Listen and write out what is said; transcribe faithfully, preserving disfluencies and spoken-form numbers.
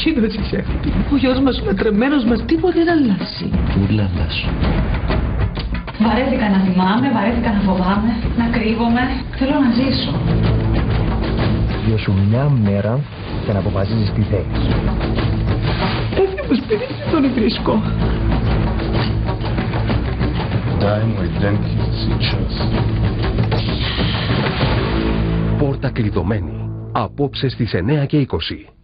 εκείνος ξέφυγε. Ο γιος μας είναι τρεμμένος μας, τίποτε δεν αλλάζει. Ούλα αλλάζω. Βαρέθηκα να θυμάμαι, βαρέθηκα να φοβάμαι, να κρύβομαι. Θέλω να ζήσω. Δυο σου μια μέρα και να αποφασίζεις τι θέλεις. Έφυγε μου σπίτι και τον βρίσκω. Dying identities each other. Πόρτα κλειδωμένη. Απόψε στις εννέα και είκοσι.